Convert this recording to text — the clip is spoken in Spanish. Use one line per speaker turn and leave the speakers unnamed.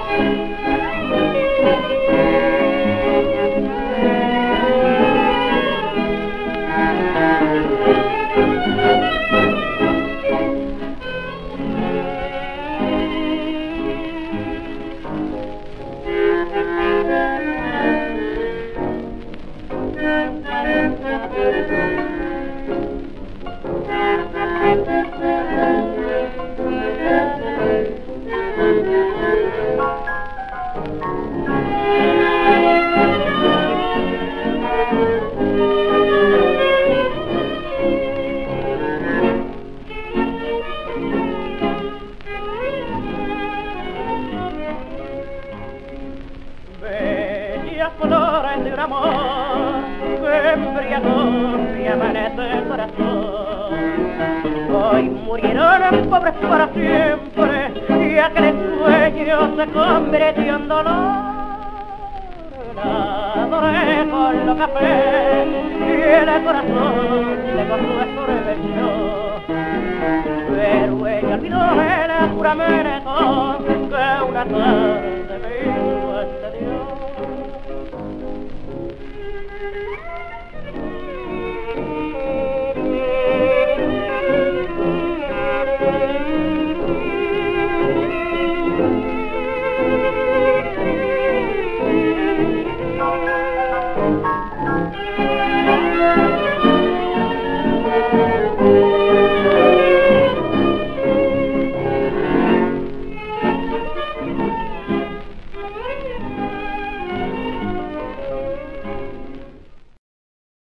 Flores de un amor que embriagó mi amanece el corazón. Hoy murieron pobres para siempre y aquel sueño se convirtió en dolor. La adoré con los cafés y el corazón de con su estorbeció. Pero ella olvidó el juramento que una tarde me hizo este Dios.